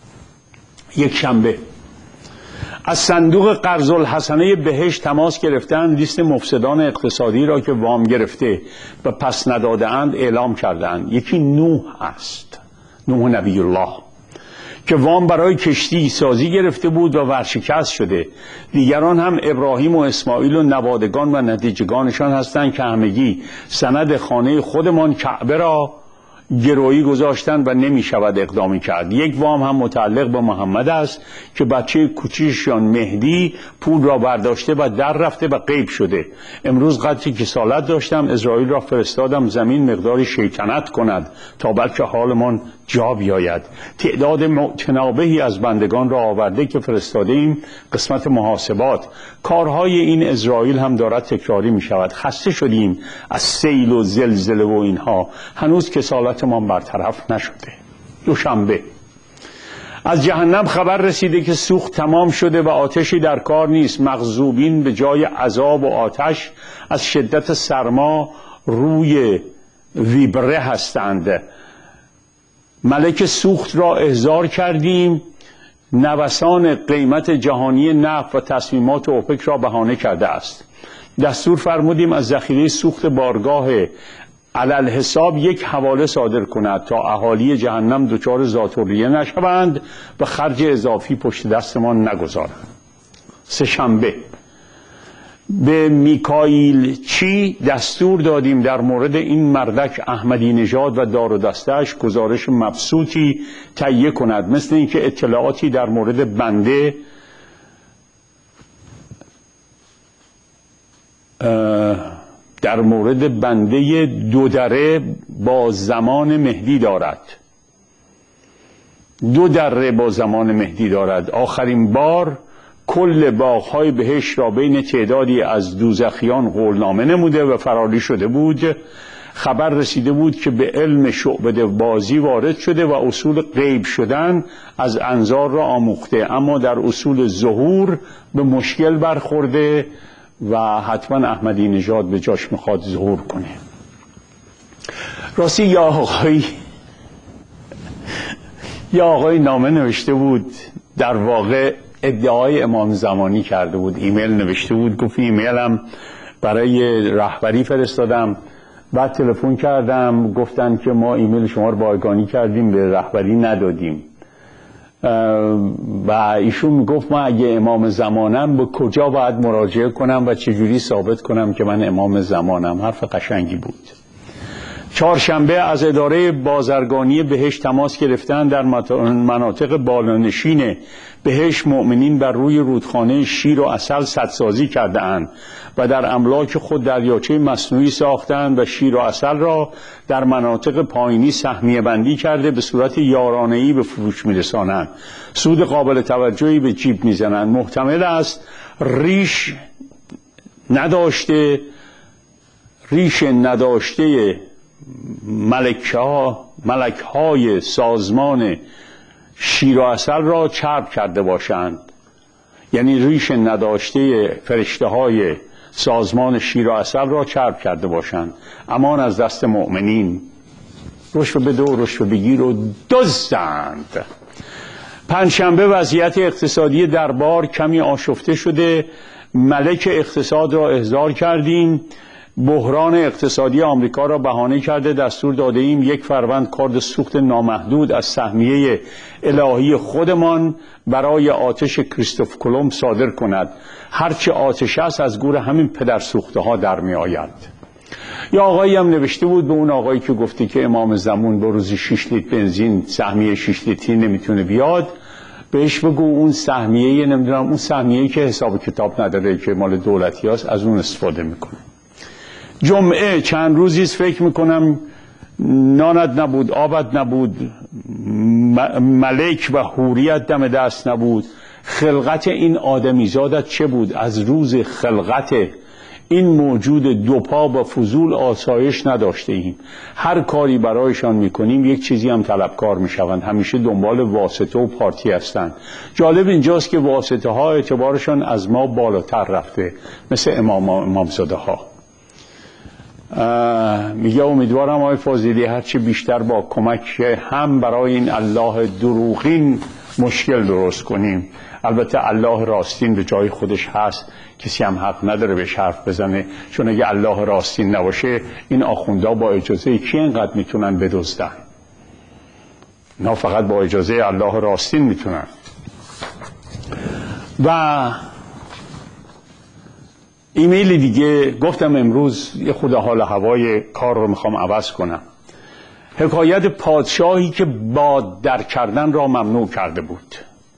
یک شنبه. از صندوق قرض الحسنه بهشت تماس گرفتند، لیست مفسدان اقتصادی را که وام گرفته و پس نداده‌اند اعلام کردند. یکی نوح است، نوح نبی الله، که وام برای کشتی سازی گرفته بود و ورشکست شده. دیگران هم ابراهیم و اسماعیل و نوادگان و نتیجگانشان هستند که همگی سند خانه خودمان کعبه را گرویی گذاشتند و نمی شود اقدامی کرد. یک وام هم متعلق به محمد است که بچه کوچیکشان مهدی پول را برداشته و در رفته و غیب شده. امروز قدری کسالت داشتم، اسرائیل را فرستادم زمین مقداری شیطنت کند تا بلکه حالمان جا بیاید. تعداد متنابهی از بندگان را آورده که فرستاده ایم قسمت محاسبات. کارهای این اسرائیل هم دارد تکراری می شود. خسته شدیم از سیل و زلزله و اینها، هنوز کسالتمان برطرف نشده. دوشنبه. از جهنم خبر رسیده که سوخت تمام شده و آتشی در کار نیست. مغضوبین به جای عذاب و آتش از شدت سرما روی ویبره هستند. ملک سوخت را احضار کردیم. نوسان قیمت جهانی نفت و تصمیمات اوپک را بهانه کرده است. دستور فرمودیم از ذخیره سوخت بارگاه علل حساب یک حواله صادر کند تا اهالی جهنم دچار ذات‌الریه نشوند و خرج اضافی پشت دستمان نگذارند. سه شنبه. به میکائیل چی دستور دادیم در مورد این مردک احمدی نژاد و دار و دسته‌اش گزارش مبسوطی تهیه کند، مثل اینکه اطلاعاتی در مورد بنده در مورد بنده دو دره با زمان مهدی دارد. دو دره با زمان مهدی دارد. آخرین بار کل باغ‌های بهشت را بین تعدادی از دوزخیان قولنامه نموده و فراری شده بود. خبر رسیده بود که به علم شعبده بازی وارد شده و اصول غیب شدن از انظار را آموخته، اما در اصول ظهور به مشکل برخورده و حتما احمدی نژاد به جاش میخواد ظهور کنه. راستی یا آقای یا آقای نامه نوشته بود، در واقع ادعای امام زمانی کرده بود، ایمیل نوشته بود، گفت ایمیلم برای رهبری فرستادم، بعد تلفن کردم گفتن که ما ایمیل شما رو بایگانی کردیم به رهبری ندادیم و ایشون میگفت من اگه امام زمانم به کجا باید مراجعه کنم و چجوری ثابت کنم که من امام زمانم. حرف قشنگی بود. چهارشنبه از اداره بازرگانی بهشت تماس گرفتن. در مناطق بالانشین بهشت مؤمنین بر روی رودخانه شیر و عسل سدسازی کرده اند و در املاک خود دریاچه مصنوعی ساختند و شیر و عسل را در مناطق پایینی سهمیه بندی کرده به صورت یارانه‌ای به فروش میرسانند. سود قابل توجهی به جیب میزنند. محتمل است ریش نداشته ریش نداشته ملکه ها ملک های سازمان شیر و عسل را چرب کرده باشند، یعنی ریش نداشته فرشته های سازمان شیر و عسل را چرب کرده باشند. امان از دست مؤمنین. رشوه بده و رشوه بگیر و دزدند. پنجشنبه وضعیت اقتصادی دربار کمی آشفته شده. ملک اقتصاد را احضار کردیم. بحران اقتصادی آمریکا را بهانه کرده دستور داده ایم یک فروند کارد سوخت نامحدود از سهمیه الهی خودمان برای آتش کریستوف کلمب صادر کند. هرچه آتش است از گور همین پدر سوخته ها در می آید. یا آقایی هم نوشته بود به اون آقایی که گفته که امام زمان با روزی شش لیتر بنزین سهمیه شش لیتری نمیتونه بیاد، بهش بگو اون سهمیه نمیدونم اون سهمیه که حساب کتاب نداره که مال دولتی هست از اون استفاده میکنه. جمعه چند روزیست فکر میکنم نانت نبود، آبت نبود، ملک و حوریت دم دست نبود. خلقت این آدمیزادت چه بود؟ از روز خلقت این موجود دوپا و فضول آسایش نداشته ایم. هر کاری برایشان میکنیم یک چیزی هم طلبکار میشوند. همیشه دنبال واسطه و پارتی هستند. جالب اینجاست که واسطه ها اعتبارشان از ما بالاتر رفته، مثل امام امامزاده ها. میگه امیدوارم آقای فاضلی هرچی بیشتر با کمک هم برای این الله دروغین مشکل درست کنیم. البته الله راستین به جای خودش هست، کسی هم حق نداره بهش حرف بزنه، چون اگه الله راستین نباشه این آخوندا با اجازه کی اینقدر میتونن بدزدن؟ نه فقط با اجازه الله راستین میتونن. و ایمیل دیگه گفتم امروز یه خود حال هوای کار رو میخوام عوض کنم. حکایت پادشاهی که باد در کردن را ممنوع کرده بود.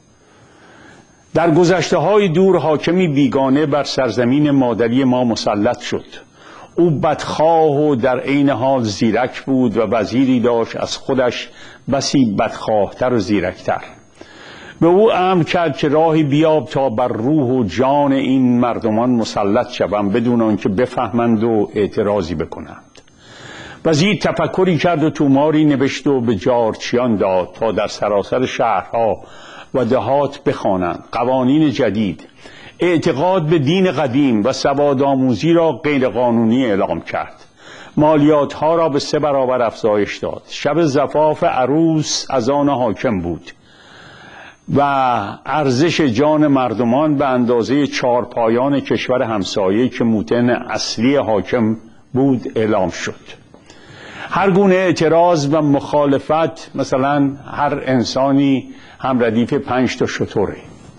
در گذشته های دور حاکمی بیگانه بر سرزمین مادری ما مسلط شد. او بدخواه و در عین حال زیرک بود و وزیری داشت از خودش بسی بدخواهتر و زیرکتر. به او امر کرد که راهی بیاب تا بر روح و جان این مردمان مسلط شوند بدون آنکه بفهمند و اعتراضی بکنند. وزیر تفکری کرد و توماری نوشت و به جارچیان داد تا در سراسر شهرها و دهات بخوانند قوانین جدید. اعتقاد به دین قدیم و سوادآموزی را غیرقانونی اعلام کرد. مالیات ها را به سه برابر افزایش داد. شب زفاف عروس از آن حاکم بود و ارزش جان مردمان به اندازه چهارپایان کشور همسایه که موطن اصلی حاکم بود اعلام شد. هر گونه اعتراض و مخالفت، مثلا هر انسانی هم ردیف پنج تا شتره،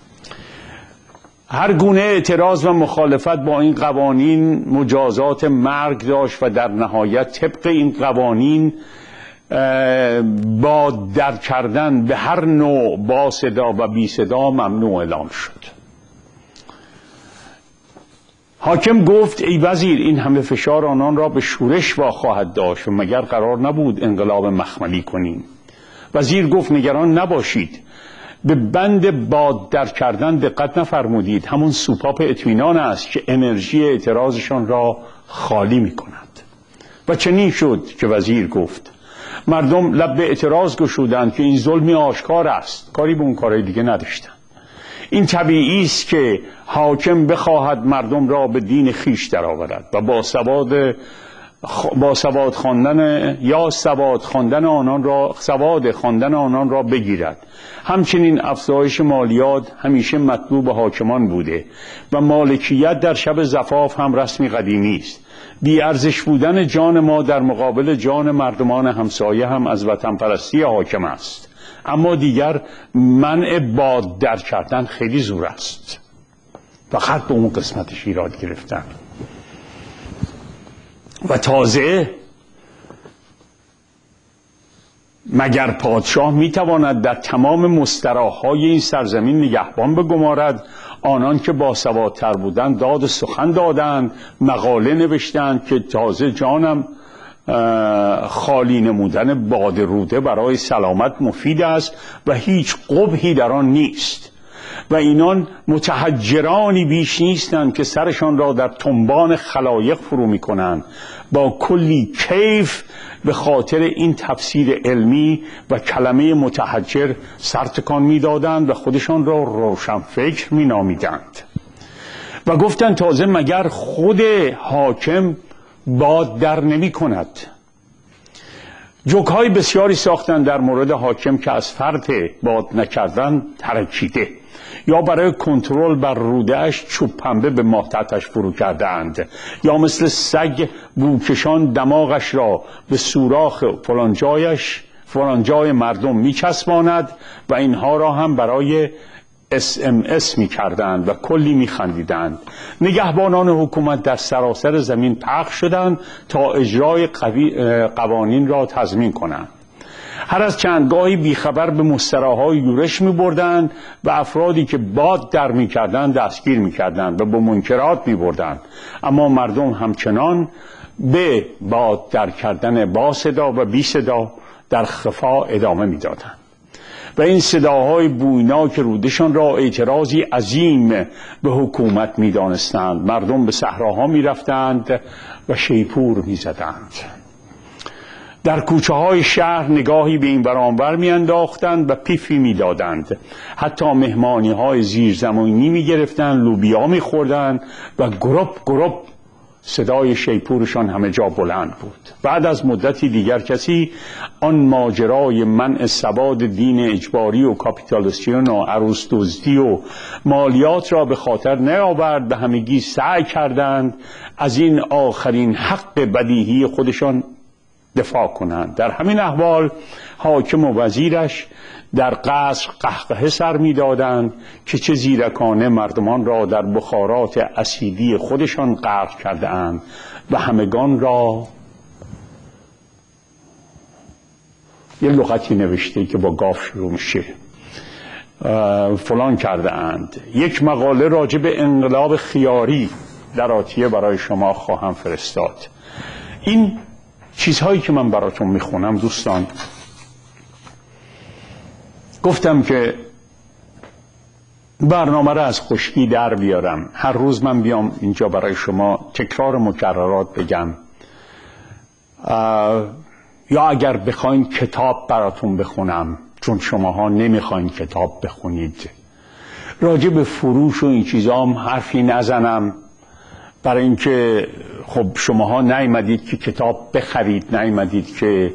هر گونه اعتراض و مخالفت با این قوانین مجازات مرگ داشت و در نهایت طبق این قوانین با در کردن به هر نوع با صدا و بی صدا ممنوع اعلام شد. حاکم گفت ای وزیر این همه فشار آنان را به شورش واخواهد داشت و مگر قرار نبود انقلاب مخملی کنیم؟ وزیر گفت نگران نباشید، به بند باد در کردن دقت نفرمودید. همون سوپاپ اطمینان است که انرژی اعتراضشان را خالی می کند. و چنین شد که وزیر گفت. مردم لب به اعتراض گشودند که این ظلمی آشکار است. کاری به اون کارهای دیگه نداشتن. این طبیعی است که حاکم بخواهد مردم را به دین خیش درآورد و با سواد با سواد خواندن یا سواد خواندن آنان را سواد خواندن آنان را بگیرد. همچنین افزایش مالیات همیشه مطلوب حاکمان بوده و مالکیت در شب زفاف هم رسمی قدیمی است. بی ارزش بودن جان ما در مقابل جان مردمان همسایه هم از وطن پرستی حاکم است. اما دیگر منع باد در کردن خیلی زور است. فقط به اون قسمتش ایراد گرفتن. و تازه مگر پادشاه میتواند در تمام مستراحهای این سرزمین نگهبان بگمارد؟ آنان که باسوادتر بودند داد سخن دادند، مقاله نوشتند که تازه جانم خالی نمودن باد روده برای سلامت مفید است و هیچ قبحی در آن نیست. و اینان متحجرانی بیش نیستند که سرشان را در تنبان خلایق فرو می کنند با کلی کیف به خاطر این تفسیر علمی و کلمه متحجر سرتکان می دادند و خودشان را روشنفکر می نامیدند. و گفتند تازه مگر خود حاکم باد در نمی کند؟ جوک‌های بسیاری ساختند در مورد حاکم که از فرط باد نکردن ترکیده. یا برای کنترل بر روده‌اش چوب پنبه به ماهتتش فرو کردند، یا مثل سگ بوکشان دماغش را به سوراخ فلان جایش فلان جای مردم میچسباند و اینها را هم برای اس ام اس می کردند و کلی می خندیدند. نگهبانان حکومت در سراسر زمین پخش شدند تا اجرای قوانین را تضمین کنند. هر از چندگاهی بیخبر به مستراهای یورش می بردند و افرادی که باد در می کردند دستگیر می کردند و به منکرات می بردند، اما مردم همچنان به باد در کردن با صدا و بی صدا در خفا ادامه می دادند و این صداهای بویناک رودشان را اعتراضی عظیم به حکومت می دانستند. مردم به صحراها می رفتند و شیپور می زدند. در کوچه های شهر نگاهی به این برانور می انداختند و پیفی می دادند. حتی مهمانی های زیرزمینی می گرفتند، لوبیا می خوردند و گروپ گروپ صدای شیپورشان همه جا بلند بود. بعد از مدتی دیگر کسی آن ماجرای منع سواد دین اجباری و کاپیتالیسیون و عروس دزدی و مالیات را به خاطر نیاورد. به همگی سعی کردند از این آخرین حق بدیهی خودشان دفاع کنند. در همین احوال حاکم و وزیرش در قصر قهقه سر می دادند که چه زیرکانه مردمان را در بخارات اسیدی خودشان غرق کرده اند و همگان را یه لغتی نوشته که با گاف شروع میشه فلان کرده اند. یک مقاله راجع به انقلاب خیاری در آتیه برای شما خواهم فرستاد. این چیزهایی که من براتون میخونم دوستان، گفتم که برنامه را از خشکی در بیارم. هر روز من بیام اینجا برای شما تکرار مکررات بگم، یا اگر بخواین کتاب براتون بخونم، چون شماها نمیخواین کتاب بخونید. راجع به فروش و این چیزا هم حرفی نزنم، برای اینکه خب شماها نیومدید که کتاب بخرید، نیومدید که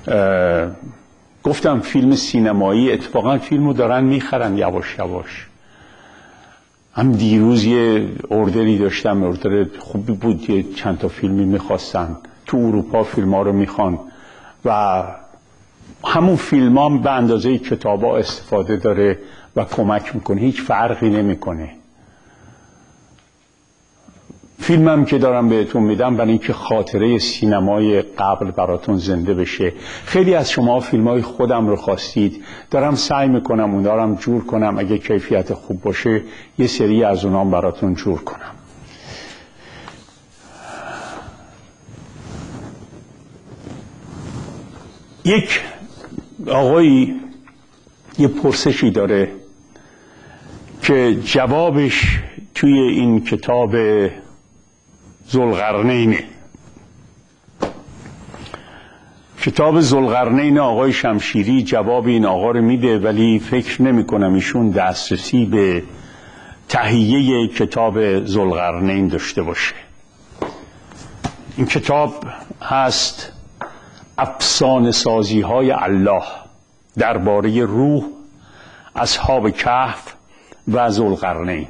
گفتم فیلم سینمایی اتفاقا فیلمو دارن میخرن یواش یواش. هم دیروز یه اوردری داشتم، اوردر خوبی بود، یه چند تا فیلمی میخواستن تو اروپا، فیلم ها رو میخوان و همون فیلم ها به اندازه کتاب ها استفاده داره و کمک میکنه، هیچ فرقی نمیکنه. فیلمم که دارم بهتون میدم برای اینکه خاطره سینمای قبل براتون زنده بشه. خیلی از شما فیلمای خودم رو خواستید، دارم سعی میکنم اون دارم جور کنم، اگه کیفیت خوب باشه یه سری از اونام براتون جور کنم. یک آقایی یه پرسشی داره که جوابش توی این کتاب ذوالقرنین، کتاب ذوالقرنین آقای شمشیری جواب این آقا رو میده، ولی فکر نمی کنم ایشون دسترسی به تهیه کتاب ذوالقرنین داشته باشه. این کتاب هست افسانه سازی های الله درباره روح، اصحاب کهف و ذوالقرنین.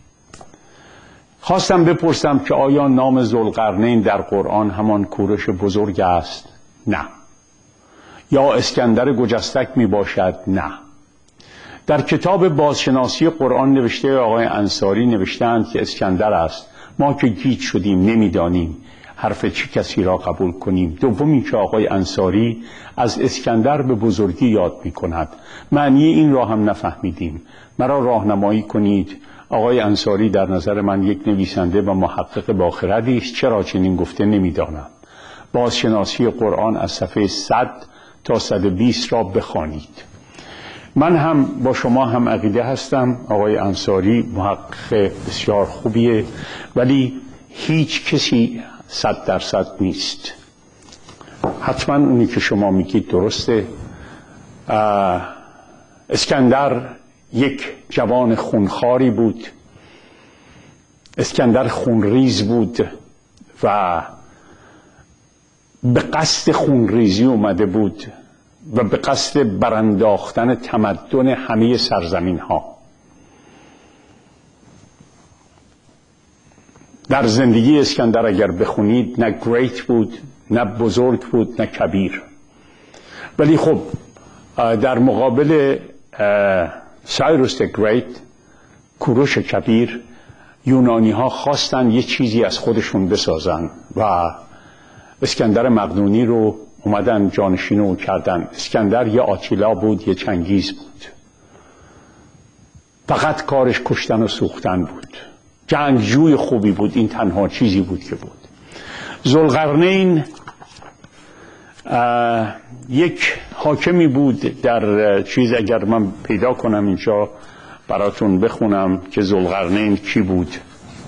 خواستم بپرسم که آیا نام ذوالقرنین در قرآن همان کوروش بزرگ است؟ نه. یا اسکندر گجستک می باشد؟ نه. در کتاب بازشناسی قرآن نوشته آقای انصاری نوشتند که اسکندر است. ما که گیج شدیم نمیدانیم حرف چه کسی را قبول کنیم. دومی که آقای انصاری از اسکندر به بزرگی یاد می کند، معنی این را هم نفهمیدیم. مرا راهنمایی کنید. آقای انصاری در نظر من یک نویسنده و محقق با خردی است. چرا چنین گفته نمیدانم. بازشناسی قرآن از صفحه صد تا صد و بیست را بخوانید. من هم با شما هم عقیده هستم. آقای انصاری محقق بسیار خوبیه، ولی هیچ کسی صد درصد نیست. حتما اونی که شما میگید درسته. اسکندر یک جوان خونخواری بود، اسکندر خونریز بود و به قصد خونریزی اومده بود و به قصد برانداختن تمدن همه سرزمین ها. در زندگی اسکندر اگر بخونید نه گریت بود، نه بزرگ بود، نه کبیر. ولی خب در مقابل سایروس د گریت، کوروش کبیر، یونانی ها خواستن یه چیزی از خودشون بسازن و اسکندر مقدونی رو اومدن جانشین او کردن. اسکندر یه آتیلا بود، یه چنگیز بود، فقط کارش کشتن و سوختن بود. جنگجوی خوبی بود، این تنها چیزی بود که بود. ذوالقرنین یک حاکمی بود در چیز، اگر من پیدا کنم اینجا براتون بخونم که ذوالقرنین کی بود.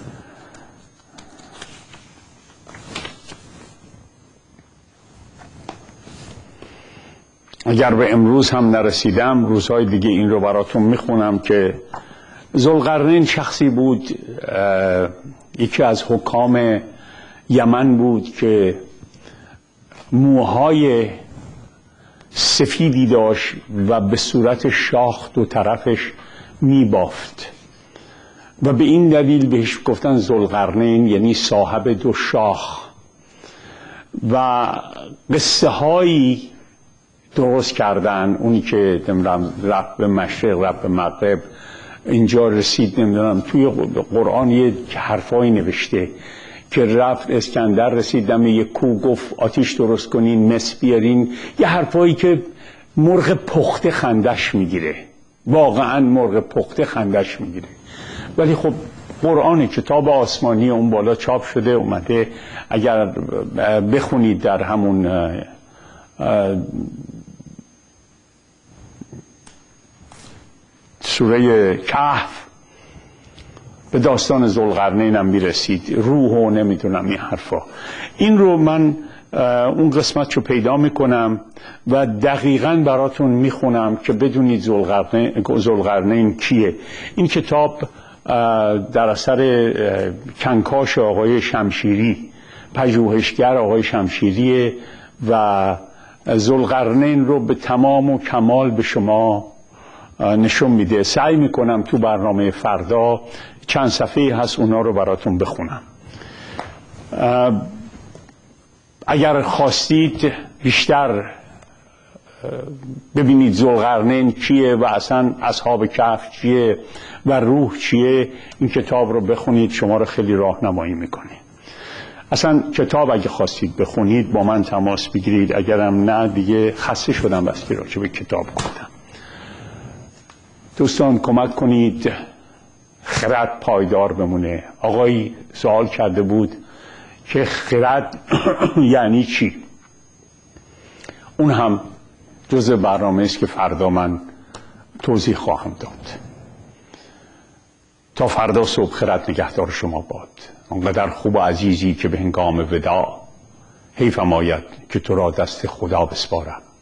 اگر به امروز هم نرسیدم روزهای دیگه این رو براتون میخونم که ذوالقرنین شخصی بود، یکی از حکام یمن بود که موهای سفیدی داشت و به صورت شاخ دو طرفش میبافت و به این دلیل بهش گفتن ذوالقرنین، یعنی صاحب دو شاخ. و قصه هایی درست کردن، اونی که نمیدونم رفت به مشرق رفت به مغرب اینجا رسید، نمیدونم توی قرآن یه حرفایی نوشته که رفت اسکندر رسید دم یک کوه گفت آتیش درست کنین، مس بیارین، یه حرفایی که مرغ پخته خندش میگیره، واقعا مرغ پخته خندش میگیره. ولی خب قرآن کتاب آسمانی اون بالا چاپ شده اومده، اگر بخونید در همون سوره کهف به داستان ذوالقرنین هم میرسید، روح و نمیدونم این حرفا. این رو من اون قسمت رو پیدا میکنم و دقیقاً براتون میخونم که بدونید ذوالقرنین کیه. این کتاب در اثر کنکاش آقای شمشیری، پژوهشگر آقای شمشیریه و ذوالقرنین رو به تمام و کمال به شما نشون میده. سعی میکنم تو برنامه فردا چند صفحه هست اونا رو براتون بخونم. اگر خواستید بیشتر ببینید ذوالقرنین کیه و اصلا اصحاب کهف چیه و روح چیه، این کتاب رو بخونید، شما رو خیلی راهنمایی میکنه. اصلا کتاب اگه خواستید بخونید با من تماس بگیرید، اگرم نه دیگه خسته شدم بس که راجع به کتاب گفتم. دوستان کمک کنید خرد پایدار بمونه. آقایی سوال کرده بود که خرد یعنی چی؟ اون هم جزء برنامه است که فردا من توضیح خواهم داد. تا فردا صبح خرد نگهدار شما باد. آنقدر خوب و عزیزی که به هنگام وداع حیفم آید که تو را دست خدا بسپارم.